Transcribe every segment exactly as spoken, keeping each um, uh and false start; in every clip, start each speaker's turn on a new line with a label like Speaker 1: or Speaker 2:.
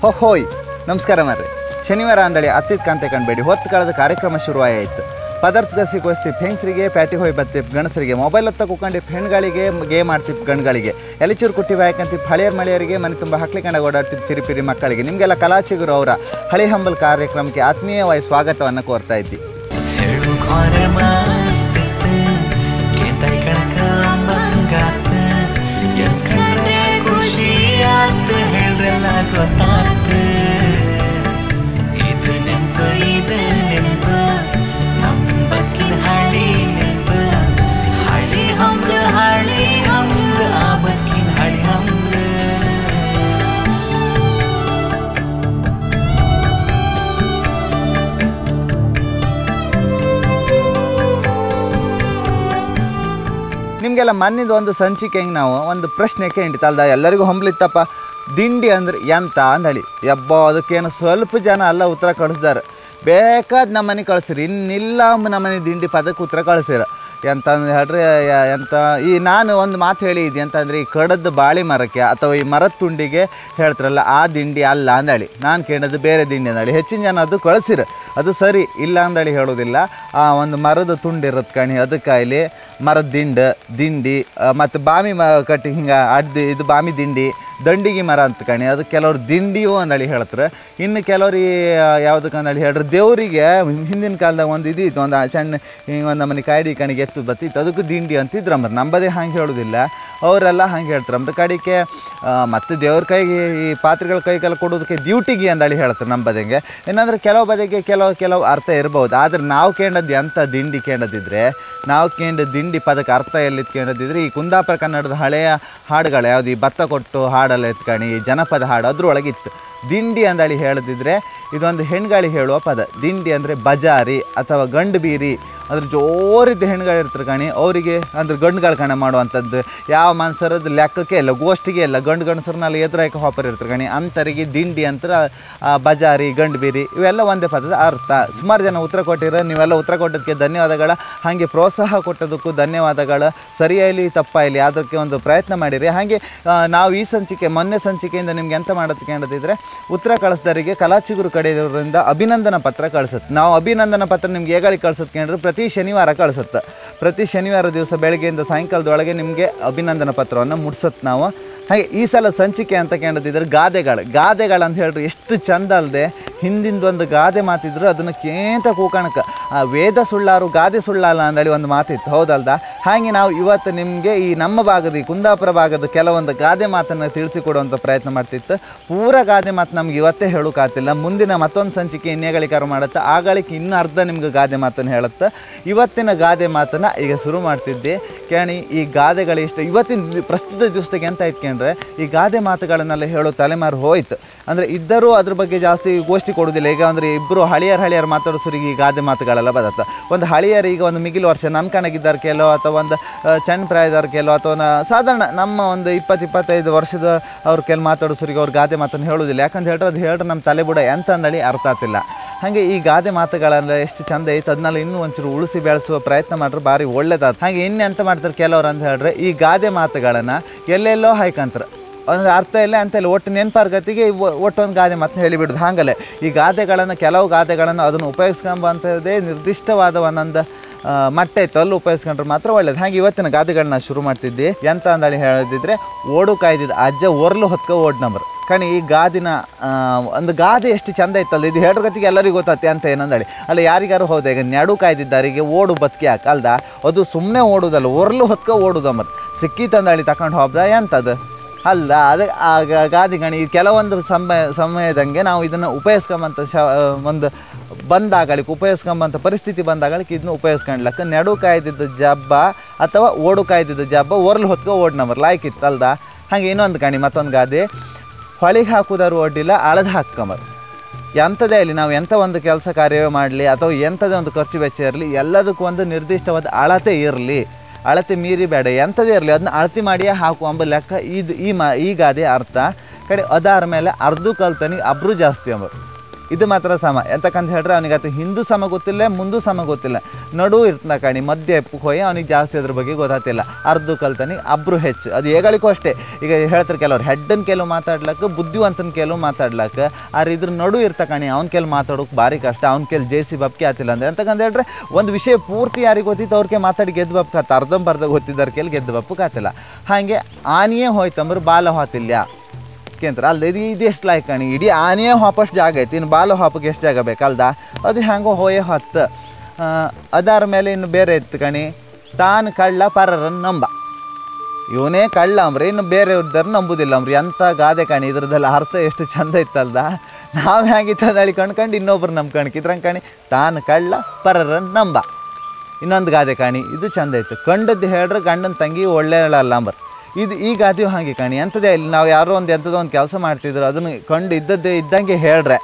Speaker 1: ಹೋಯ್ ನಮಸ್ಕಾರ ಮಾರ್ರಿ. ಶನಿವಾರ ಅಂದಳಿ ಅತ್ತಿದ ಕಾಂತೆ ಕಂಡುಬೇಡಿ ಹೊತ್ತು ಕಾಲದ ಕಾರ್ಯಕ್ರಮ ಶುರುವಾಯಿತು. ಪದಾರ್ಥ ಗಸಿಗೋಸ್ತಿಪ್ ಹೆಂಗಸರಿಗೆ ಪ್ಯಾಟಿ ಹೋಯ್ ಬತ್ತಿಪ್ ಗಣಸರಿಗೆ ಮೊಬೈಲ್ ಹತ್ತ ಕುಕ್ಕೊಂಡಿಪ್ ಹೆಣ್ಗಳಿಗೆ ಗೇಮ್ ಆಡ್ತಿಪ್ ಗಣ್ಗಳಿಗೆ ಎಲಿಚೂರು ಕುಟ್ಟಿ ಬಾಯಕಂತಿಪ್ ಹಳೆಯರ್ ಮಳೆಯರಿಗೆ ಮನೆ ತುಂಬ ಹಕ್ಲಿ ಕಂಡ ಓಡಾಡ್ತಿಪ್ ಚಿರಿಪಿರಿ ಮಕ್ಕಳಿಗೆ ನಿಮಗೆಲ್ಲ ಕಲಾಚಿಗುರು ಅವರ ಹಳಿ ಹಂಬಲ್ ಕಾರ್ಯಕ್ರಮಕ್ಕೆ ಆತ್ಮೀಯವಾಗಿ ಸ್ವಾಗತವನ್ನು ಕೋರ್ತಾ ಇದ್ದಿ. ನಿಮಗೆಲ್ಲ ಮನ್ನಿದ ಒಂದು ಸಂಚಿಕೆ ಹೆಂಗೆ ನಾವು ಒಂದು ಪ್ರಶ್ನೆ ಕೇಳಿತಲ್ದ ಎಲ್ಲರಿಗೂ ಹೊಂಬ್ಲಿತ್ತಪ್ಪ, ದಿಂಡಿ ಅಂದ್ರೆ ಎಂತ ಅಂದಳಿ. ಯಬ್ಬ ಅದಕ್ಕೇನು ಸ್ವಲ್ಪ ಜನ ಅಲ್ಲ ಉತ್ತರ ಕಳಿಸ್ದಾರೆ. ಬೇಕಾದ ನಮ್ಮನೆ ಕಳಿಸಿರಿ, ಇನ್ನಿಲ್ಲ ನಮ್ಮನೆ ದಿಂಡಿ ಪದಕ್ಕೆ ಉತ್ತರ ಕಳಿಸಿರ. ಎಂತ ಹೇಳ್ರಿ ಎಂತ ಈ ನಾನು ಒಂದು ಮಾತು ಹೇಳಿದ್ದೆ ಅಂತಂದರೆ ಈ ಕಡದ ಬಾಳೆ ಮರಕ್ಕೆ ಅಥವಾ ಈ ಮರದ ತುಂಡಿಗೆ ಹೇಳ್ತಾರಲ್ಲ ಆ ದಿಂಡಿ ಅಲ್ಲ ಅಂದಳಿ. ನಾನು ಕೇಳೋದು ಬೇರೆ ದಿಂಡಿ ಅಂದಳಿ. ಹೆಚ್ಚಿನ ಜನ ಅದು ಕಳಿಸಿರ, ಅದು ಸರಿ ಇಲ್ಲ ಅಂದಳಿ ಹೇಳೋದಿಲ್ಲ. ಆ ಒಂದು ಮರದ ತುಂಡಿರತ್ತೆ ಕಣಿ, ಅದಕ್ಕಾಗಲಿ ಮರದ ದಿಂಡು ದಿಂಡಿ ಮತ್ತು ಬಾಮಿ ಮ ಕಟ್ಟಿ ಹಿಂಗೆ ಅಡ್ದು ಇದು ಬಾಮಿ ದಿಂಡಿ ದಂಡಿಗೆ ಮರ ಅಂತ ಕಣಿ, ಅದು ಕೆಲವ್ರು ದಿಂಡಿಯು ಅಂದಳಿ ಹೇಳ್ತಾರೆ. ಇನ್ನು ಕೆಲವ್ರು ಯಾವುದಕ್ಕೆ ಅಂದಳಿ ಹೇಳ್ರಿ ದೇವರಿಗೆ ಹಿಂದಿನ ಕಾಲದಾಗ ಒಂದು ಇದು ಇತ್ತು, ಒಂದು ಸಣ್ಣ ಹಿಂಗೆ ಒಂದು ನಮ್ಮನೆ ಕಾಯಿಡಿ ಕಣಿಗೆ ಎತ್ತು ಬತ್ತಿತ್ತು, ಅದಕ್ಕೂ ದಿಂಡಿ ಅಂತಿದ್ರಂಬ್ರ. ನಂಬದೇ ಹಂಗೆ ಹೇಳೋದಿಲ್ಲ, ಅವರೆಲ್ಲ ಹಂಗೆ ಹೇಳ್ತಾರಂಬ್ರ. ಕಡೆಗೆ ಮತ್ತು ದೇವ್ರ ಕೈಗೆ ಈ ಪಾತ್ರೆಗಳ ಕೈಗೆಲ್ಲ ಕೊಡೋದಕ್ಕೆ ಡ್ಯೂಟಿಗೆ ಅಂದಳಿ ಹೇಳ್ತಾರೆ ನಂಬದಂಗೆ. ಏನಂದ್ರೆ ಕೆಲವು ಬದಿಗೆ ಕೆಲವು ಕೆಲವು ಅರ್ಥ ಇರ್ಬೋದು. ಆದರೆ ನಾವು ಕೇಳೋದು ಎಂಥ ದಿಂಡಿ ಕೇಳೋದಿದ್ರೆ, ನಾವು ಕೇಂದ್ರ ದಿಂಡಿ ಪದಕ್ಕೆ ಅರ್ಥ ಎಲ್ಲಿದ್ದು ಕೇಳೋದಿದ್ರೆ ಈ ಕುಂದಾಪುರ ಕನ್ನಡದ ಹಳೆಯ ಹಾಡುಗಳು ಯಾವುದು ಈ ಭತ್ತ ಕೊಟ್ಟು ಹಾಡಲ್ಲ ಎತ್ಕಣಿ ಜನಪದ ಹಾಡು ಅದ್ರೊಳಗಿತ್ತು. ದಿಂಡಿ ಅಂದಳಿ ಹೇಳದಿದ್ರೆ ಇದೊಂದು ಹೆಣ್ಗಾಳಿ ಹೇಳುವ ಪದ. ದಿಂಡಿ ಅಂದರೆ ಬಜಾರಿ ಅಥವಾ ಗಂಡು ಬೀರಿ, ಅದ್ರ ಜೋರಿದ್ದ ಹೆಣ್ಗಳು ಇರ್ತಾರೆ ಕಣಿ, ಅವರಿಗೆ ಅಂದ್ರೆ ಗಂಡುಗಳು ಕಣ ಮಾಡುವಂಥದ್ದು ಯಾವ ಮನ್ಸರದ್ದು ಲೆಕ್ಕಕ್ಕೆ ಇಲ್ಲ, ಗೋಷ್ಠಿಗೆ ಇಲ್ಲ, ಗಂಡು ಗಂಡಸರನ್ನೆಲ್ಲ ಎದುರಾಯ್ಕೆ ಹಾಪರ್ ಇರ್ತಾರೆ ಕಣಿ, ಅಂಥರಿಗೆ ದಿಂಡಿ ಅಂತ ಬಜಾರಿ ಗಂಡು ಬೀರಿ ಇವೆಲ್ಲ ಒಂದೇ ಪದದ ಅರ್ಥ. ಸುಮಾರು ಜನ ಉತ್ತರ ಕೊಟ್ಟಿರೋ, ನೀವೆಲ್ಲ ಉತ್ತರ ಕೊಟ್ಟದಕ್ಕೆ ಧನ್ಯವಾದಗಳ. ಹಾಗೆ ಪ್ರೋತ್ಸಾಹ ಕೊಟ್ಟದಕ್ಕೂ ಧನ್ಯವಾದಗಳು. ಸರಿಯಾಗಲಿ ತಪ್ಪಾಗಲಿ ಅದಕ್ಕೆ ಒಂದು ಪ್ರಯತ್ನ ಮಾಡಿರಿ. ಹಾಗೆ ನಾವು ಈ ಸಂಚಿಕೆ ಮೊನ್ನೆ ಸಂಚಿಕೆಯಿಂದ ನಿಮ್ಗೆ ಎಂತ ಮಾಡೋದಕ್ಕೆ ಹೇಳೋದಿದ್ರೆ ಉತ್ತರ ಕಳಿಸ್ದವರಿಗೆ ಕಲಾಚಿಗುರು ಕಡೆಯವರಿಂದ ಅಭಿನಂದನಾ ಪತ್ರ ಕಳಿಸುತ್ತೆ. ನಾವು ಅಭಿನಂದನಾ ಪತ್ರ ನಿಮ್ಗೆ ಹೇಗಾಗಿ ಕಳ್ಸೋದಕ್ಕೆ ಹೇಳ್ರಿ ಪ್ರತಿ ಶನಿವಾರ ಕಳಿಸುತ್ತೆ. ಪ್ರತಿ ಶನಿವಾರ ದಿವಸ ಬೆಳಗ್ಗೆಯಿಂದ ಸಾಯಂಕಾಲದೊಳಗೆ ನಿಮಗೆ ಅಭಿನಂದನಾ ಪತ್ರವನ್ನು ಮುಟ್ಸತ್ತೆ ನಾವು. ಹಾಗೆ ಈ ಸಲ ಸಂಚಿಕೆ ಅಂತ ಕೇಳದಿದ್ರೆ ಗಾದೆಗಳು ಗಾದೆಗಳು ಅಂತ ಹೇಳ್ರಿ ಎಷ್ಟು ಚಂದ ಅಲ್ಲದೆ ಹಿಂದಿಂದೊಂದು ಗಾದೆ ಮಾತಿದ್ರು ಅದನ್ನು ಕೇಂತ ಕೂಕಣಕ್ಕೆ ಆ ವೇದ ಸುಳ್ಳಾರು ಗಾದೆ ಸುಳ್ಳಲ್ಲ ಅಂದೇಳಿ ಒಂದು ಮಾತಿತ್ತು, ಹೌದಲ್ದ? ಹಾಗೆ ನಾವು ಇವತ್ತು ನಿಮಗೆ ಈ ನಮ್ಮ ಭಾಗದ ಈ ಕುಂದಾಪುರ ಭಾಗದ ಕೆಲವೊಂದು ಗಾದೆ ಮಾತನ್ನು ತಿಳಿಸಿಕೊಡುವಂಥ ಪ್ರಯತ್ನ ಮಾಡ್ತಿತ್ತು. ಪೂರ ಗಾದೆ ಮಾತು ನಮ್ಗೆ ಇವತ್ತೇ ಹೇಳೋಕ್ಕಾಗ್ತಿಲ್ಲ, ಮುಂದಿನ ಮತ್ತೊಂದು ಸಂಚಿಕೆ ಇನ್ನೇಗಳಿಕಾರ ಮಾಡುತ್ತೆ, ಆಗಳಿಗೆ ಇನ್ನೂ ಅರ್ಧ ನಿಮ್ಗೆ ಗಾದೆ ಮಾತನ್ನು ಹೇಳುತ್ತೆ. ಇವತ್ತಿನ ಗಾದೆ ಮಾತನ್ನು ಈಗ ಶುರು ಮಾಡ್ತಿದ್ದೆ ಕೇಳಿ. ಈ ಗಾದೆಗಳು ಇಷ್ಟ ಇವತ್ತಿನ ಪ್ರಸ್ತುತ ದಿವಸದಾಗೆ ಎಂತ ಇಟ್ಕೊಂಡ್ರೆ ಈ ಗಾದೆ ಮಾತುಗಳನ್ನೆಲ್ಲ ಹೇಳೋ ತಲೆಮಾರು ಹೋಯ್ತು. ಅಂದರೆ ಇದ್ದರೂ ಅದ್ರ ಬಗ್ಗೆ ಜಾಸ್ತಿ ಗೋಷ್ಠಿ ಕೊಡೋದಿಲ್ಲ. ಈಗ ಅಂದರೆ ಇಬ್ಬರು ಹಳಿಯರು ಹಳಿಯರು ಮಾತಾಡೋಸರಿಗೆ ಈ ಗಾದೆ ಮಾತುಗಳೆಲ್ಲ ಬರುತ್ತೆ. ಒಂದು ಹಳಿಯರು ಈಗ ಒಂದು ಮಿಗಿಲು ವರ್ಷ ನನ್ನ ಕಣಗಿದ್ದಾರೆ ಕೆಲೋ ಅಥವಾ ಒಂದು ಸಣ್ಣ ಪ್ರಾಯದವ್ರು ಕೆಲೋ ಅಥವಾ ಸಾಧಾರಣ ನಮ್ಮ ಒಂದು ಇಪ್ಪತ್ತು ಇಪ್ಪತ್ತೈದು ವರ್ಷದ ಅವ್ರು ಕೆಲ ಮಾತಾಡೋಸರಿಗೆ ಅವ್ರು ಗಾದೆ ಮಾತನ್ನು ಹೇಳೋದಿಲ್ಲ. ಯಾಕಂತ ಹೇಳ್ರೆ ಅದು ಹೇಳ್ರೆ ನಮ್ಮ ತಲೆ ಬುಡ ಎಂತ ಅಂದಳಿ ಅರ್ಥ ಆಗ್ತಿಲ್ಲ. ಹಾಗೆ ಈ ಗಾದೆ ಮಾತುಗಳೆಲ್ಲ ಎಷ್ಟು ಚಂದ ಐತೆ, ಅದನ್ನೆಲ್ಲ ಇನ್ನೂ ಒಂಚೂರು ಉಳಿಸಿ ಬೆಳೆಸುವ ಪ್ರಯತ್ನ ಮಾಡ್ರೆ ಭಾರಿ ಒಳ್ಳೇದಾದ. ಹಾಗೆ ಇನ್ನೆ ಎಂತ ಮಾಡ್ತಾರೆ ಕೆಲವ್ರು ಅಂತ ಹೇಳ್ರೆ ಈ ಗಾದೆ ಮಾತುಗಳನ್ನು ಎಲ್ಲೆಲ್ಲೋ ಹಾಯ್ಕಂತಾರೆ, ಒಂದು ಅರ್ಥ ಇಲ್ಲ ಅಂತ ಇಲ್ಲ, ಒಟ್ಟು ನೆನಪಾರ್ಗತಿಗೆ ಒಟ್ಟೊಂದು ಗಾದೆ ಮಾತನ್ನ ಹೇಳಿಬಿಡೋದು. ಹಾಗಲ್ಲೇ ಈ ಗಾದೆಗಳನ್ನು ಕೆಲವು ಗಾದೆಗಳನ್ನು ಅದನ್ನು ಉಪಯೋಗಿಸ್ಕೊಂಬಂಥದ್ದೇ ನಿರ್ದಿಷ್ಟವಾದ ಒಂದೊಂದು ಮಟ್ಟ ಇತ್ತು, ಅಲ್ಲಿ ಉಪಯೋಗಿಸ್ಕೊಂಡ್ರೆ ಮಾತ್ರ ಒಳ್ಳೇದು. ಹಾಗೆ ಇವತ್ತಿನ ಗಾದೆಗಳನ್ನ ಶುರು ಮಾಡ್ತಿದ್ದೆ. ಎಂತ ಅಂದೇಳಿ ಹೇಳಿದ್ರೆ ಓಡು ಕಾಯ್ದಿದ್ದ ಅಜ್ಜ ಒರ್ಲು ಹೊತ್ಕೊ ಓಡ್ ನಂಬರ್ ಕಣಿ. ಈ ಗಾದಿನ ಒಂದು ಗಾದೆ ಎಷ್ಟು ಚಂದ ಇತ್ತಲ್ಲ, ಇದು ಹೇಳೋ ಗತಿಗೆ ಎಲ್ಲರಿಗೂ ಗೊತ್ತಾಗ್ತಿ ಅಂತ ಏನಂದೇಳಿ ಅಲ್ಲ ಯಾರಿಗಾರು ಹೌದಾ. ಈಗ ನಡು ಕಾಯ್ದಿದ್ದಾರಿಗೆ ಓಡು ಬದುಕಿ ಹಾಕಲ್ದ, ಅದು ಸುಮ್ಮನೆ ಓಡುದಲ್ಲ, ಒರ್ಲು ಹೊತ್ಕೊ ಓಡುದಮ್ಮರ್ ಸಿಕ್ಕಿತಂದಳಿ ತಗೊಂಡು ಹೋಗ್ದ ಎಂಥದ್ದು ಅಲ್ಲ. ಅದು ಆ ಗಾದೆ ಗಣಿ ಕೆಲವೊಂದು ಸಮಯ ಸಮಯದಂಗೆ ನಾವು ಇದನ್ನು ಉಪಯೋಗಿಸ್ಕೊಂಬಂಥ ಶ ಒಂದು ಬಂದಾಗಲಿಕ್ಕೆ ಉಪಯೋಗಿಸ್ಕೊಂಬಂಥ ಪರಿಸ್ಥಿತಿ ಬಂದಾಗಲಿಕ್ಕೆ ಇದನ್ನು ಉಪಯೋಗಿಸ್ಕೊಂಡ್ಲಕ್ಕ. ನಡು ಕಾಯ್ದಿದ್ದ ಜಬ್ಬ ಅಥವಾ ಓಡು ಕಾಯ್ದಿದ್ದ ಜಬ್ಬ ಒರ್ಲು ಹೊತ್ಕೊ ಓಡ್ ನಂಬರ್ ಲಾಯ್ಕ್ ಇತ್ತಲ್ದ. ಹಾಗೆ ಇನ್ನೊಂದು ಗಣಿ ಮತ್ತೊಂದು ಗಾದೆ, ಹೊಳಿಗೆ ಹಾಕುದಾರು ಒಡ್ಡಿಲ್ಲ ಅಳದು ಹಾಕ್ಕಂಬರ್. ಎಂಥದೇ ಇಲ್ಲಿ ನಾವು ಎಂಥ ಒಂದು ಕೆಲಸ ಕಾರ್ಯವೇ ಮಾಡಲಿ ಅಥವಾ ಎಂಥದೇ ಒಂದು ಖರ್ಚು ವೆಚ್ಚ ಇರಲಿ, ಎಲ್ಲದಕ್ಕೂ ಒಂದು ನಿರ್ದಿಷ್ಟವಾದ ಅಳತೆ ಇರಲಿ, ಅಳತೆ ಮೀರಿ ಬೇಡ, ಎಂಥದೇ ಇರಲಿ ಅದನ್ನ ಅಳತೆ ಮಾಡಿಯೇ ಹಾಕು ಅಂಬ ಲೆಕ್ಕ ಇದು ಈ ಮಾ ಈ ಗಾದೆ ಅರ್ಥ. ಕಡೆ ಅದಾರ ಮೇಲೆ ಅರ್ಧ ಕಲ್ತನಿಗೆ ಅಬ್ರು ಜಾಸ್ತಿ ಅಂಬರು. ಇದು ಮಾತ್ರ ಸಮ ಎಂತಕ್ಕಂತ ಹೇಳ್ರೆ ಅವನಿಗೆ ಅದು ಹಿಂದೂ ಸಮ ಗೊತ್ತಿಲ್ಲ ಮುಂದೂ ಸಮ ಗೊತ್ತಿಲ್ಲ, ನಡು ಇರ್ತನ ಕಾಣಿ ಮಧ್ಯೆ ಹೋಗಿ ಅವ್ನಿಗೆ ಜಾಸ್ತಿ ಅದ್ರ ಬಗ್ಗೆ ಗೊತ್ತಾಗ್ತಿಲ್ಲ. ಅರ್ಧ ಕಲ್ತಾನೆ ಅಬ್ರು ಹೆಚ್ಚು. ಅದು ಹೇಗಳಿಗೂ ಅಷ್ಟೇ. ಈಗ ಹೇಳ್ತಾರೆ ಕೆಲವ್ರು ಹೆಡ್ಡನ್ ಕೆಲವು ಮಾತಾಡ್ಲಕ್ಕ ಬುದ್ಧಿವಂತನ ಕೆಲವು ಮಾತಾಡ್ಲಕ್ಕ, ಆದ್ರೆ ಇದ್ರ ನಡು ಇರ್ತಕಾಣಿ ಅವ್ನ ಕೆಲ್ ಮಾತಾಡೋಕೆ ಭಾರಿ ಕಷ್ಟ. ಅವ್ನ ಕೆಲ್ ಜೆ ಸಿ ಬಪ್ಕೆ ಆತಿಲ್ಲ ಅಂದ್ರೆ ಅಂತಕ್ಕಂತ ಹೇಳ್ರೆ ಒಂದು ವಿಷಯ ಪೂರ್ತಿ ಯಾರಿಗೆ ಗೊತ್ತಿತ್ತು ಅವ್ರಿಗೆ ಮಾತಾಡಿ ಗೆದ್ದು ಬಪ್ಕ ಆತ, ಅರ್ಧಂಬರ್ಧ ಗೊತ್ತಿದ್ದವ್ರ ಕೆಲ್ ಗೆದ್ದು ಬಪ್ಪಕ್ಕೆ ಆತಿಲ್ಲ. ಹಾಗೆ ಆನೆಯೇ ಹೋಯ್ತಂದ್ರೆ ಬಾಲ ಹೋತಿಲ್ಲ ಕೇಂದ್ರ ಅಲ್ದ ಇದು ಇದು ಎಷ್ಟು ಲಾಯ್ಕ್ ಕಾಣಿ ಇಡೀ ಆನೆಯೇ ಹಾಪಷ್ಟು ಜಾಗ ಐತಿ, ಇನ್ನು ಬಾಲ ಹಾಪಕ್ಕೆ ಎಷ್ಟು ಜಾಗ ಬೇಕಲ್ದ, ಅದು ಹೆಂಗೋ ಹೋಯೇ ಹೊತ್ತು. ಅದಾರ ಮೇಲೆ ಇನ್ನು ಬೇರೆ ಇತ್ತು ಕಣಿ, ತಾನು ಕಳ್ಳ ಪರರನ್ನು ನಂಬ. ಇವನೇ ಕಳ್ಳ ಅಂಬ್ರಿ ಇನ್ನು ಬೇರೆಯವ್ರದ್ದಾರು ನಂಬುದಿಲ್ಲ ಅಂಬ್ರಿ. ಎಂಥ ಗಾದೆ ಕಾಣಿ, ಇದ್ರದ್ದೆಲ್ಲ ಅರ್ಥ ಎಷ್ಟು ಚಂದ ಇತ್ತಲ್ದ. ನಾವು ಹೇಗಿತ್ತು ಹೇಳಿ ಕಣ್ಕಂಡು ಇನ್ನೊಬ್ರು ನಂಬ್ಕಣಕ್ ಇದ್ರಂಗೆ ಕಾಣಿ, ತಾನು ಕಳ್ಳ ಪರರನ್ನು ನಂಬ. ಇನ್ನೊಂದು ಗಾದೆ ಕಾಣಿ, ಇದು ಚಂದ ಇತ್ತು, ಕಂಡದ್ದು ಹೇಳ್ರೆ ಗಂಡನ ತಂಗಿ ಒಳ್ಳೆ ಹೇಳಲ್ಲ ಅಂಬರ್. ಇದು ಈ ಗಾದೆಯು ಹಾಗೆ ಕಾಣಿ, ಎಂಥದೇ ಇಲ್ಲಿ ನಾವು ಯಾರೋ ಒಂದು ಎಂಥದೋ ಒಂದು ಕೆಲಸ ಮಾಡ್ತಿದ್ರು ಅದನ್ನು ಕಂಡು ಇದ್ದದ್ದೇ ಇದ್ದಂಗೆ ಹೇಳ್ರೆ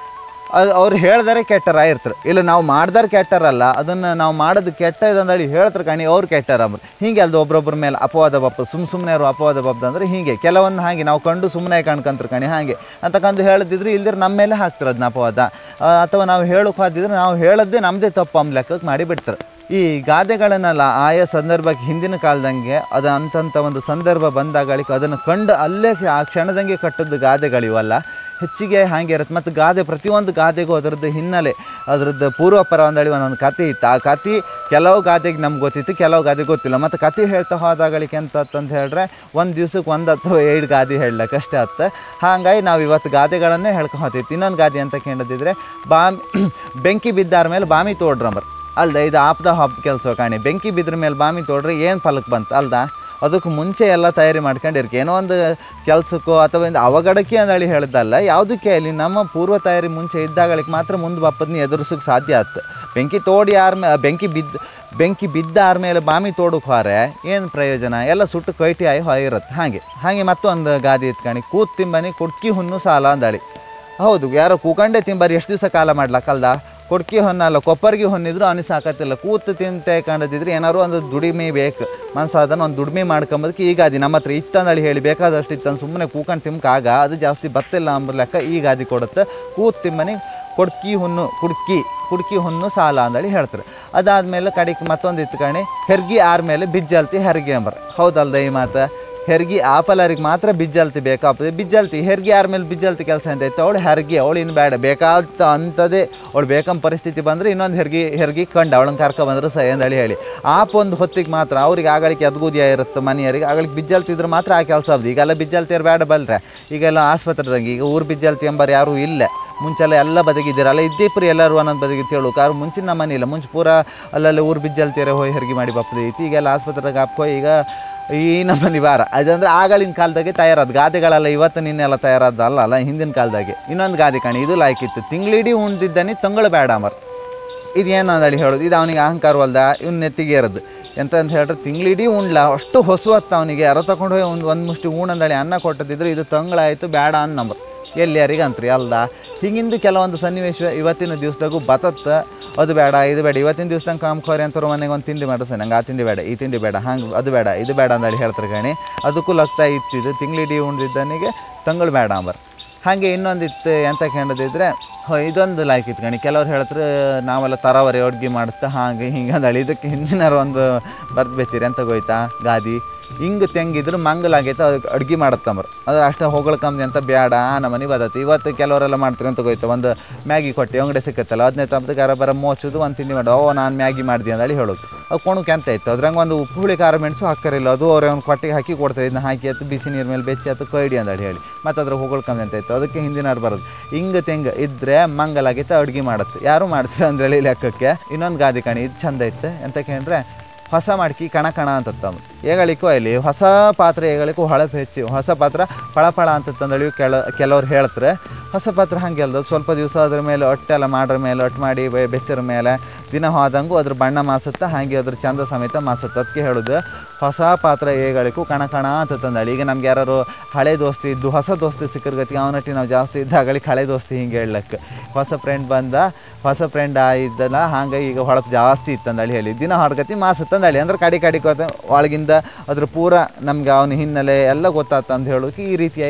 Speaker 1: ಅದು ಅವ್ರು ಹೇಳ್ದಾರೆ ಕೆಟ್ಟರ ಇರ್ತಾರೆ, ಇಲ್ಲ ನಾವು ಮಾಡ್ದಾರೆ ಕೆಟ್ಟರಲ್ಲ, ಅದನ್ನು ನಾವು ಮಾಡೋದು ಕೆಟ್ಟ ಇದಂದೇಳಿ ಹೇಳ್ತಾರೆ ಕಾಣಿ ಅವ್ರು ಕೆಟ್ಟರ ಅಂಬ್ರು. ಹೀಗೆ ಅಲ್ದು ಒಬ್ರೊಬ್ಬರ ಮೇಲೆ ಅಪವಾದ ಬಪ್ಪ ಸುಮ್ಮ ಸುಮ್ಮನೆ ಅವರು ಅಪವಾದ ಬಪ್ಪ ಅಂದ್ರೆ ಹೀಗೆ ಕೆಲವೊಂದು ಹಾಗೆ ನಾವು ಕಂಡು ಸುಮ್ಮನೆ ಕಾಣ್ಕಂತಾರೆ ಕಾಣಿ ಹಾಗೆ ಅಂತಕ್ಕಂದು ಹೇಳಿದ್ರೆ ಇಲ್ದಿರ ನಮ್ಮ ಮೇಲೆ ಹಾಕ್ತಾರೆ ಅದನ್ನ ಅಪವಾದ. ಅಥವಾ ನಾವು ಹೇಳೋಕೆ ಹೋದಿದ್ರೆ ನಾವು ಹೇಳೋದೇ ನಮ್ಮದೇ ತಪ್ಪು ಅಂಬ ಲೆಕ್ಕಕ್ಕೆ ಮಾಡಿ ಬಿಡ್ತಾರೆ. ಈ ಗಾದೆಗಳನ್ನೆಲ್ಲ ಆಯಾ ಸಂದರ್ಭಕ್ಕೆ ಹಿಂದಿನ ಕಾಲದಂಗೆ ಅದು ಅಂತಂಥ ಒಂದು ಸಂದರ್ಭ ಬಂದಾಗಳಿಕೆ ಅದನ್ನು ಕಂಡು ಅಲ್ಲೇ ಆ ಕ್ಷಣದಂಗೆ ಕಟ್ಟದ್ದು ಗಾದೆಗಳಿವಲ್ಲ, ಹೆಚ್ಚಿಗೆ ಹಾಗೆ ಇರುತ್ತೆ. ಮತ್ತು ಗಾದೆ ಪ್ರತಿಯೊಂದು ಗಾದೆಗೂ ಅದರದ್ದು ಹಿನ್ನೆಲೆ ಅದರದ್ದು ಪೂರ್ವಪರ ಒಂದಳಿ ಒಂದೊಂದು ಕತೆ ಇತ್ತು. ಆ ಕತೆ ಕೆಲವು ಗಾದೆಗೆ ನಮ್ಗೆ ಗೊತ್ತಿತ್ತು, ಕೆಲವು ಗಾದೆ ಗೊತ್ತಿಲ್ಲ. ಮತ್ತು ಕತೆ ಹೇಳ್ತಾ ಹೋದಾಗಳಿಕೆ ಅಂತಂತ ಹೇಳಿದ್ರೆ ಒಂದು ದಿವ್ಸಕ್ಕೆ ಒಂದು ಅಥವಾ ಎರಡು ಗಾದೆ ಹೇಳಕ್ಕೆ ಅಷ್ಟೇ ಆಯ್ತು. ಹಾಗಾಗಿ ನಾವು ಇವತ್ತು ಗಾದೆಗಳನ್ನೇ ಹೇಳ್ಕೊ ಹೋಗ್ತಿತ್ತು. ಇನ್ನೊಂದು ಗಾದೆ ಅಂತ ಕೇಳಿದ್ರೆ ಬಾಮಿ ಬೆಂಕಿ ಬಿದ್ದಾರ ಮೇಲೆ ಬಾಮಿ ತೋಡ್ರಂಬರ್ ಅಲ್ದ, ಇದು ಆಪ್ದ ಹಬ್ಬ ಕೆಲಸ ಕಾಣಿ. ಬೆಂಕಿ ಬಿದ್ರ ಮೇಲೆ ಬಾಮಿ ತೋಡ್ರೆ ಏನು ಫಲಕ್ಕೆ ಬಂತು ಅಲ್ದ, ಅದಕ್ಕೆ ಮುಂಚೆ ಎಲ್ಲ ತಯಾರಿ ಮಾಡ್ಕೊಂಡಿರ್ಕೆ ಏನೋ ಒಂದು ಕೆಲಸಕ್ಕೋ ಅಥವಾ ಒಂದು ಅವಘಡಕ್ಕೆ ಅಂದೇಳಿ ಹೇಳಿದ್ದಲ್ಲ, ಯಾವುದಕ್ಕೆ ಅಲ್ಲಿ ನಮ್ಮ ಪೂರ್ವ ತಯಾರಿ ಮುಂಚೆ ಇದ್ದಾಗಳಿಗೆ ಮಾತ್ರ ಮುಂದೆ ಬಪ್ಪದನ್ನ ಎದುರಿಸೋಕ್ಕೆ ಸಾಧ್ಯ ಆಯ್ತು. ಬೆಂಕಿ ತೋಡಿ ಆರ ಮೇ ಬೆಂಕಿ ಬಿದ್ದು ಬೆಂಕಿ ಬಿದ್ದ ಆರ ಮೇಲೆ ಬಾಮಿ ತೋಡಕ್ಕೆ ಹೊರೆ ಏನು ಪ್ರಯೋಜನ, ಎಲ್ಲ ಸುಟ್ಟು ಕೈಟಿ ಆಗಿ ಹೊಯಿರುತ್ತೆ. ಹಾಗೆ ಹಾಗೆ ಮತ್ತೊಂದು ಗಾದಿ ಇತ್ಕಣಿ, ಕೂತ್ ತಿಂಬನಿ ಕುಡ್ಕಿ ಹುಣ್ಣು ಸಾಲ ಅಂದಳಿ. ಹೌದು, ಯಾರೋ ಕೂಕಂಡೆ ತಿಂಬಾರಿ ಎಷ್ಟು ದಿವಸ ಕಾಲ ಮಾಡ್ಲಕ್ಕಲ್ದ, ಕೊಡ್ಕಿ ಹೊನ್ನಲ್ಲ ಕೊಪ್ಪರಿಗೆ ಹೊನ್ನಿದ್ರು ಅವನಿಗೆ ಸಾಕತ್ತಿಲ್ಲ. ಕೂತು ತಿಂತೆ ಕಂಡದಿದ್ರೆ ಏನಾರು ಒಂದು ದುಡಿಮೆ ಬೇಕು, ಮನ್ಸು ಅದನ್ನು ಒಂದು ದುಡಿಮೆ ಮಾಡ್ಕೊಂಬೋದಕ್ಕೆ ಈಗ ಗಾದಿ ನಮ್ಮ ಹತ್ರ ಇತ್ತಂದೇಳಿ ಹೇಳಿ ಬೇಕಾದಷ್ಟು ಇತ್ತಂದು ಸುಮ್ಮನೆ ಕೂಕೊಂಡು ತಿಮ್ಕಾಗ ಅದು ಜಾಸ್ತಿ ಬತ್ತಿಲ್ಲ ಅಂಬರ್ಲೆಕ್ಕ ಈ ಗಾದಿ ಕೊಡುತ್ತೆ. ಕೂತು ತಿಮ್ಮನಿ ಕೊಡ್ಕಿ ಹುಣ್ಣು ಕುಡ್ಕಿ ಕುಡ್ಕಿ ಹುಣ್ಣು ಸಾಲ ಅಂದೇಳಿ ಹೇಳ್ತಾರೆ. ಅದಾದಮೇಲೆ ಕಡೆಗೆ ಮತ್ತೊಂದು ಇತ್ತು ಕಣಿ, ಹೆರ್ಗಿ ಆರ ಮೇಲೆ ಬಿಜ್ಜಲ್ತಿ ಹೆರಿಗೆ ಅಂಬರ್. ಹೌದಲ್ದ ಈ ಮಾತು, ಹೆರ್ಗಿ ಆಪಲರಿಗೆ ಮಾತ್ರ ಬಿಜ್ಜಲ್ತಿ ಬೇಕಾಗ್ತದೆ. ಬಿಜ್ಜಲ್ತಿ ಹೆರ್ಗಿ ಯಾರ ಮೇಲೆ ಬಿಜ್ಜಲ್ತಿ ಕೆಲಸ ಅಂತ ಇತ್ತು, ಅವಳು ಹೆರ್ಗಿ ಅವಳು ಇನ್ನು ಬೇಡ ಬೇಕಾದ ಅಂಥದ್ದೇ ಅವಳು ಬೇಕಂಬ ಪರಿಸ್ಥಿತಿ ಬಂದರೆ ಇನ್ನೊಂದು ಹೆರ್ಗಿ ಹೆರ್ಗಿ ಕಂಡು ಅವಳನ್ನ ಕರ್ಕೊ ಬಂದ್ರೆ ಸಹ ಅಂದೇಳಿ ಹೇಳಿ ಆಪ ಒಂದು ಹೊತ್ತಿಗೆ ಮಾತ್ರ ಅವ್ರಿಗೆ ಆಗಳಿಗೆ ಅದ್ಗುದಿಯ ಇರುತ್ತೆ ಮನೆಯವರಿಗೆ, ಆಗಳಿಗೆ ಬಿಜ್ಜಲ್ತಿದ್ರೆ ಮಾತ್ರ ಆ ಕೆಲಸ ಆಗ್ದು. ಈಗೆಲ್ಲ ಬಿಜ್ಜಲ್ತಿಯರು ಬೇಡ ಬಲ್ರೆ, ಈಗೆಲ್ಲ ಆಸ್ಪತ್ರೆದಂಗೆ ಈಗ ಊರು ಬಿಜ್ಜಲ್ತಿ ಎಂಬರು ಯಾರೂ ಇಲ್ಲ. ಮುಂಚೆಲ್ಲ ಎಲ್ಲ ಬದಗಿದ್ದೀರಲ್ಲ ಇದ್ದೀಪ್ರಿ ಎಲ್ಲರೂ ಅನ್ನೋದು ಬದಗಿತ್ತು ಹೇಳು ಕಾರು ಮುಂಚಿನ ಮನೆ ಇಲ್ಲ, ಮುಂಚೆ ಪೂರ ಅಲ್ಲೆಲ್ಲ ಊರು ಬಿಜ್ಜಲ್ತಿಯರೇ ಹೋಗಿ ಹೆರಿಗೆ ಮಾಡಿ ಬಪ್ಪದ ಐತಿ. ಈಗೆಲ್ಲ ಆಸ್ಪತ್ರೆಗೆ ಹಾಕೋ ಈಗ ಈ ನಮ್ಮ ನಿವಾರ ಅದಂದ್ರೆ ಆಗಳಿನ ಕಾಲದಾಗೆ ತಯಾರಾದ ಗಾದೆಗಳೆಲ್ಲ ಇವತ್ತು ನಿನ್ನೆಲ್ಲ ತಯಾರಾದ ಅಲ್ಲ ಅಲ್ಲ ಹಿಂದಿನ ಕಾಲದಾಗೆ. ಇನ್ನೊಂದು ಗಾದೆ ಕಾಣಿ, ಇದು ಲಾಯ್ಕಿತ್ತು, ತಿಂಗಳಿಡೀ ಉಣ್ದಿದ್ದಾನೆ ತಂಗಳು ಬೇಡ ಅಮರ್. ಇದು ಏನು ಅಂದೇಳಿ ಹೇಳೋದು, ಇದು ಅವನಿಗೆ ಅಹಂಕಾರವಲ್ದ ಇವ್ನ ನೆತ್ತಿಗೆ ಇರೋದು ಎಂತ ಅಂತ ಹೇಳಿದ್ರೆ ತಿಂಗಳಿಡೀ ಉಣ್ಲ ಅಷ್ಟು ಹೊಸು ಹತ್ತು ಅವನಿಗೆ ಯಾರೋ ತಗೊಂಡು ಹೋಗಿ ಒಂದು ಒಂದು ಮುಷ್ಟಿ ಉಣ್ಣಂದಳಿ ಅನ್ನ ಕೊಟ್ಟದಿದ್ರು ಇದು ತಂಗಳಾಯಿತು ಬೇಡ ಅನ್ನ ನಂಬರ್ ಎಲ್ಲಿ ಯಾರಿಗೆ ಅಂತ್ರಿ ಅಲ್ದ. ಹಿಂಗಿಂದು ಕೆಲವೊಂದು ಸನ್ನಿವೇಶ ಇವತ್ತಿನ ದಿವಸದಾಗೂ ಬತತ್ತ ಅದು ಬೇಡ ಇದು ಬೇಡ. ಇವತ್ತಿನ ದಿವ್ಸದಂಗೆ ಕಾಮ್ಕೋರಿ ಅಂತವ್ರು ಮನೆಗೆ ಒಂದು ತಿಂಡಿ ಮಾಡಿಸ ನಂಗೆ ಆ ತಿಂಡಿ ಬೇಡ ಈ ತಿಂಡಿ ಬೇಡ ಹಂಗೆ ಅದು ಬೇಡ ಇದು ಬೇಡ ಅಂದೇಳಿ ಹೇಳ್ತಾರೆ ಕಣಿ. ಅದಕ್ಕೂ ಲಗ್ತಾ ಇತ್ತಿದ್ದು ತಿಂಗಳಿಡೀ ಉಣ್ದಿದ್ದನಿಗೆ ತಂಗಳು ಬೇಡ ಅಂಬರ್. ಹಾಗೆ ಇನ್ನೊಂದಿತ್ತು ಎಂತ ಕೇಳದಿದ್ರೆ ಇದೊಂದು ಲಾಯ್ಕ್ ಇತ್ತು ಕಣಿ. ಕೆಲವ್ರು ಹೇಳ್ತಾರೆ ನಾವೆಲ್ಲ ತರಾವರಿ ಅಡ್ಗೆ ಮಾಡುತ್ತಾ ಹಾಗೆ ಹಿಂಗೆ ಅಂದೇಳಿ ಇದಕ್ಕೆ ಹಿಂದಿನಾರು ಒಂದು ಬರ್ದು ಬೆಚ್ಚಿರಿ ಎಂತ ಹೋಯ್ತಾ ಗಾದಿ ಹಿಂಗೆ ತೆಂಗಿದ್ರು ಮಂಗಲಾಗೈತೆ ಅದಕ್ಕೆ ಅಡ್ಗೆ ಮಾಡತ್ತಂಬ್ರು ಅದ್ರ ಅಷ್ಟೇ ಹೊಗಳ್ಕಂದು ಅಂತ ಬೇಡ ನಮ್ಮ ಮನೆ ಬದತ್ತೆ. ಇವತ್ತು ಕೆಲವರೆಲ್ಲ ಮಾಡ್ತಾರೆ ಅಂತ ಹೋಯ್ತು, ಒಂದು ಮ್ಯಾಗಿ ಕೊಟ್ಟು ಅಂಗಡಿ ಸಿಕ್ಕತ್ತಲ್ಲ ಅದನ್ನೇ ತಪ್ಪದು ಖಾರ ಬರ ಮೋಚೋದು ಒಂದು ತಿಂಡಿ ಮಾಡೋದು, ಓ ನಾನು ಮ್ಯಾಗಿ ಮಾಡಿದೆ ಅಂದೇಳಿ ಹೇಳೋದು. ಅದು ಕೊಣಕ್ಕೆ ಅಂತ ಇತ್ತು, ಅದ್ರಂಗೆ ಒಂದು ಉಪ್ಪು ಹುಳಿ ಖಾರ ಮೆಣಸು ಹಾಕರಿಲ್ಲ, ಅದು ಅವ್ರಿಗೆ ಒಂದು ಕೊಟ್ಟಿಗೆ ಹಾಕಿ ಕೊಡ್ತಾರೆ, ಇದನ್ನ ಹಾಕಿ ಅತ್ತು ಬಿಸಿ ನೀರು ಮೇಲೆ ಬೆಚ್ಚಿ ಅತ್ತು ಕೊಯ್ಡಿ ಅಂದೇಳಿ ಹೇಳಿ ಮತ್ತು ಅದ್ರ ಹೊಗಳ್ಕಂದು ಅಂತ ಇತ್ತು. ಅದಕ್ಕೆ ಹಿಂದಿನಾರು ಬರೋದು ಹಿಂಗೆ ತೆಂಗ ಇದ್ದರೆ ಮಂಗಲಾಗೈತೆ ಅಡುಗೆ ಮಾಡುತ್ತೆ ಯಾರು ಮಾಡ್ತಾರೆ ಅಂದ್ರೇಳಿ ಲೆಕ್ಕಕ್ಕೆ. ಇನ್ನೊಂದು ಗಾದಿ ಕಣಿ ಇದು ಚಂದ ಇತ್ತು ಎಂತ ಕೇಳಿದ್ರೆ ಹೊಸ ಮಡ್ಕಿ ಕಣ ಕಣ ಅಂತತ್ತಂದು ಏಗಳಿಕೋ ಇಲ್ಲಿ ಹೊಸ ಪಾತ್ರೆ ಏಗಳಿಕೋ ಹೊಳಪು ಹೆಚ್ಚಿ ಹೊಸ ಪಾತ್ರ ಫಳಫಳ ಅಂತಂದೇಳಿ ಕೆಲ ಕೆಲವ್ರು ಹೇಳ್ತಾರೆ. ಹೊಸ ಪಾತ್ರೆ ಹಂಗೆ ಅಲ್ದು ಸ್ವಲ್ಪ ದಿವಸ ಅದ್ರ ಮೇಲೆ ಒಟ್ಟೆಲ್ಲ ಮಾಡ್ರ ಮೇಲೆ ಒಟ್ಟು ಮಾಡಿ ಬೆಚ್ಚರ ಮೇಲೆ ದಿನ ಹೋದಂಗೂ ಅದ್ರ ಬಣ್ಣ ಮಾಸುತ್ತೆ ಹಾಗೆ ಅದ್ರ ಚಂದ ಸಮೇತ ಮಾಸುತ್ತೆ. ಅದಕ್ಕೆ ಹೇಳೋದು ಹೊಸ ಪಾತ್ರೆ ಏಗಳಿಗೂ ಕಣ ಕಣ ಅಂತಂದೇಳಿ. ಈಗ ನಮ್ಗೆ ಯಾರು ಹಳೆ ದೋಸ್ತಿ ಇದ್ದು ಹೊಸ ದೋಸ್ತಿ ಸಿಕ್ಕರ ಗತಿಗೆ ಅವನಟ್ಟಿ ನಾವು ಜಾಸ್ತಿ ಇದ್ದಾಗಳಿಗೆ ಹಳೆ ದೋಸ್ತಿ ಹಿಂಗೆ ಹೇಳಕ್ಕೆ ಹೊಸ ಫ್ರೆಂಡ್ ಬಂದ ಹೊಸ ಫ್ರೆಂಡ್ ಇದ್ದಲ್ಲ ಹಾಗೆ ಈಗ ಹೊಳಪು ಜಾಸ್ತಿ ಇತ್ತಂದೇಳಿ ಹೇಳಿ ದಿನ ಹೊರಗತಿ ಮಾಸುತ್ತಂದೇಳಿ ಅಂದ್ರೆ ಕಡಿ ಕಡಿಕೋತ ಒಳಗಿಂದ ಅದ್ರ ಪೂರ ನಮ್ಗೆ ಅವನ ಹಿನ್ನೆಲೆ ಎಲ್ಲ ಗೊತ್ತಾಗ್ತ ಅಂತ ಹೇಳೋಕೆ ಈ ರೀತಿಯಾಗಿ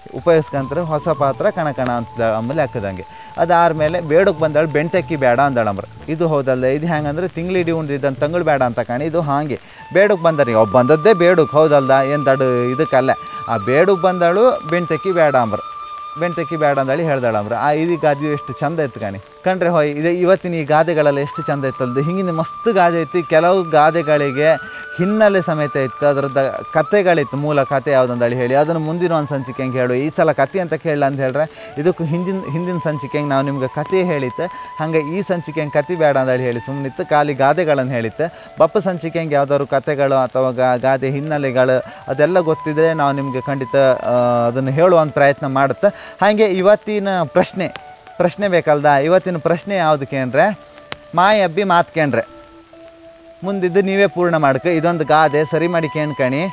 Speaker 1: ಉಪಯೋಗಿಸ್ಕೊಂತಾರೆ ಹೊಸ ಪಾತ್ರ ಕಣ ಕಣ ಅಂತ ಆಮೇಲೆ ಹಾಕಿದಂಗೆ. ಅದಾದಮೇಲೆ ಬೇಡಕ್ಕೆ ಬಂದಾಳು ಬೆಣ್ತಕ್ಕಿ ಬೇಡ ಅಂದಾಳಂಬ್ರ. ಇದು ಹೌದಲ್ಲ, ಇದು ಹೆಂಗಂದ್ರೆ ತಿಂಗಳಿಡೀ ಉಂಡಿದ್ದಂತ ತಂಗಳು ಬೇಡ ಅಂತ ಕಾಣಿ, ಇದು ಹಾಗೆ ಬೇಡಕ್ಕೆ ಬಂದಾರೆ. ಅವು ಬಂದದ್ದೇ ಬೇಡಕ್ಕೆ ಹೌದಲ್ದ, ಏನು ದಡ್ ಇದಕ್ಕಲ್ಲ. ಆ ಬೇಡಕ್ಕೆ ಬಂದಾಳು ಬೆಣ್ತಕ್ಕಿ ಬೇಡ ಅಂಬ್ರ. ಬೆಣ್ತಕ್ಕಿ ಬೇಡ ಅಂದಳಿ ಹೇಳ್ದಾಳಂಬ್ರ. ಆ ಇದು ಗಾದೆ ಎಷ್ಟು ಚಂದ ಇತ್ತು ಕಾಣಿ ಕಂಡ್ರೆ ಹೊಯ್ ಇದು ಇವತ್ತಿನ ಈ ಗಾದೆಗಳೆಲ್ಲ ಎಷ್ಟು ಚಂದ ಇತ್ತಲ್ದು. ಹಿಂಗಿನ ಮಸ್ತ್ ಗಾದೆ ಐತಿ. ಕೆಲವು ಗಾದೆಗಳಿಗೆ ಹಿನ್ನೆಲೆ ಸಮೇತ ಇತ್ತು, ಅದರದ್ದು ಕತೆಗಳಿತ್ತು, ಮೂಲ ಕತೆ ಯಾವುದಂದೇಳಿ ಹೇಳಿ ಅದನ್ನು ಮುಂದಿನ ಒಂದು ಸಂಚಿಕೆ ಹೆಂಗೆ ಹೇಳು. ಈ ಸಲ ಕತೆ ಅಂತ ಕೇಳಲ್ಲ ಅಂತ ಹೇಳಿದ್ರೆ ಇದಕ್ಕೂ ಹಿಂದಿನ ಹಿಂದಿನ ಸಂಚಿಕೆ ಹೆಂಗೆ ನಾವು ನಿಮ್ಗೆ ಕತೆ ಹೇಳಿತ್ತು, ಹಾಗೆ ಈ ಸಂಚಿಕೆ ಹೆಂಗೆ ಕತೆ ಬೇಡ ಅಂದೇಳಿ ಹೇಳಿ ಸುಮ್ಮನಿತ್ತು, ಖಾಲಿ ಗಾದೆಗಳನ್ನು ಹೇಳಿತ್ತು. ಬಪ್ಪ ಸಂಚಿಕೆ ಹೆಂಗೆ ಯಾವ್ದಾದ್ರು ಕತೆಗಳು ಅಥವಾ ಗಾದೆ ಹಿನ್ನೆಲೆಗಳು ಅದೆಲ್ಲ ಗೊತ್ತಿದ್ದರೆ ನಾವು ನಿಮಗೆ ಖಂಡಿತ ಅದನ್ನು ಹೇಳುವಂಥ ಪ್ರಯತ್ನ ಮಾಡುತ್ತೆ. ಹಾಗೆ ಇವತ್ತಿನ ಪ್ರಶ್ನೆ ಪ್ರಶ್ನೆ ಬೇಕಲ್ದ. ಇವತ್ತಿನ ಪ್ರಶ್ನೆ ಯಾವುದಕ್ಕೆ ಅಂದರೆ ಮಾಯಿ ಹಬ್ಬಿ ಮಾತು ಕೇಂಡ್ರೆ ಮುಂದಿದ್ದು ನೀವೇ ಪೂರ್ಣ ಮಾಡ್ಕ. ಇದೊಂದು ಗಾದೆ ಸರಿ ಮಾಡಿ ಕೇಳ್ಕಣಿ.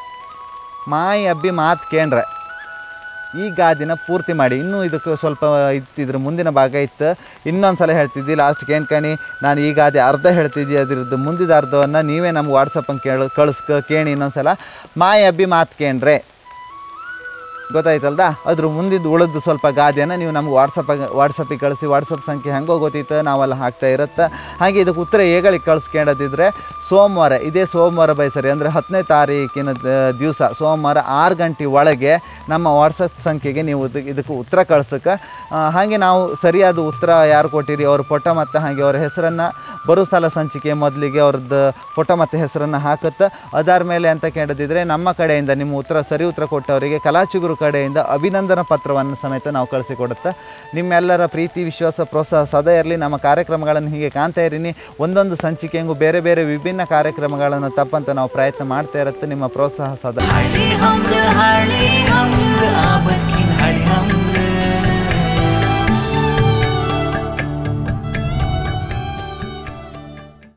Speaker 1: ಮಾಯಿ ಹಬ್ಬಿ ಮಾತು ಕೇಂಡ್ರೆ ಈ ಗಾದಿನ ಪೂರ್ತಿ ಮಾಡಿ. ಇನ್ನೂ ಇದಕ್ಕೆ ಸ್ವಲ್ಪ ಇತ್ತಿದ್ರ ಮುಂದಿನ ಭಾಗ ಇತ್ತು, ಇನ್ನೊಂದು ಸಲ ಹೇಳ್ತಿದ್ದಿ ಲಾಸ್ಟ್ ಕೇಳ್ಕಣಿ. ನಾನು ಈ ಗಾದೆ ಅರ್ಧ ಹೇಳ್ತಿದ್ದಿ, ಅದ್ರದ್ದು ಮುಂದಿದ ಅರ್ಧವನ್ನು ನೀವೇ ನಮ್ಗೆ ವಾಟ್ಸಪ್ಪಂಗೆ ಕೇಳ ಕಳಿಸ್ಕ ಕೇಳಿ ಇನ್ನೊಂದು ಸಲ. ಮಾಯಿ ಹಬ್ಬಿ ಮಾತು ಕೇಂಡ್ರೆ ಗೊತ್ತಾಯ್ತಲ್ದ. ಅದ್ರ ಮುಂದಿದ್ದು ಉಳಿದು ಸ್ವಲ್ಪ ಗಾದೆಯನ್ನು ನೀವು ನಮ್ಗೆ ವಾಟ್ಸಪ್ಪಾಗ ವಾಟ್ಸಪ್ಪಿಗೆ ಕಳಿಸಿ. ವಾಟ್ಸಪ್ ಸಂಖ್ಯೆ ಹೆಂಗೋ ಗೊತ್ತಿತ್ತು, ನಾವೆಲ್ಲ ಹಾಕ್ತಾ ಇರುತ್ತೆ. ಹಾಗೆ ಇದಕ್ಕೆ ಉತ್ತರ ಹೇಗಳಿಗೆ ಕಳಿಸ್ಕೊಂಡದಿದ್ರೆ ಸೋಮವಾರ, ಇದೇ ಸೋಮವಾರ ಬೈಸರಿ ಅಂದರೆ ಹತ್ತನೇ ತಾರೀಕಿನ ದಿವಸ ಸೋಮವಾರ ಆರು ಗಂಟೆ ಒಳಗೆ ನಮ್ಮ ವಾಟ್ಸಪ್ ಸಂಖ್ಯೆಗೆ ನೀವು ಇದಕ್ಕೆ ಉತ್ತರ ಕಳ್ಸಕ್ಕೆ. ಹಾಗೆ ನಾವು ಸರಿಯಾದ ಉತ್ತರ ಯಾರು ಕೊಟ್ಟಿರಿ ಅವ್ರ ಫೋಟೋ ಮತ್ತು ಹಾಗೆ ಅವ್ರ ಹೆಸರನ್ನು ಬರೋ ಸಲ ಸಂಚಿಕೆ ಮೊದಲಿಗೆ ಅವ್ರದ್ದು ಫೋಟೋ ಮತ್ತು ಹೆಸರನ್ನು ಹಾಕುತ್ತೆ. ಅದಾದ ಮೇಲೆ ಅಂತ ಕೇಳದಿದ್ದರೆ ನಮ್ಮ ಕಡೆಯಿಂದ ನಿಮ್ಮ ಉತ್ತರ ಸರಿ ಉತ್ತರ ಕೊಟ್ಟವರಿಗೆ ಕಲಾಚಿಗುರು ಕಡೆಯಿಂದ ಅಭಿನಂದನಾ ಪತ್ರವನ್ನು ಸಮೇತ ನಾವು ಕಳಿಸಿಕೊಡುತ್ತೆ. ನಿಮ್ಮೆಲ್ಲರ ಪ್ರೀತಿ ವಿಶ್ವಾಸ ಪ್ರೋತ್ಸಾಹ ಸದಾ ಇರಲಿ. ನಮ್ಮ ಕಾರ್ಯಕ್ರಮಗಳನ್ನು ಹೀಗೆ ಕಾಣ್ತಾ ಇrini. ಒಂದೊಂದು ಸಂಚಿಕೆಗೂ ಬೇರೆ ಬೇರೆ ವಿಭಿನ್ನ ಕಾರ್ಯಕ್ರಮಗಳನ್ನು ತಪ್ಪಂತ ನಾವು ಪ್ರಯತ್ನ ಮಾಡ್ತಾ ಇರುತ್ತೆ. ನಿಮ್ಮ ಪ್ರೋತ್ಸಾಹ ಸದಾ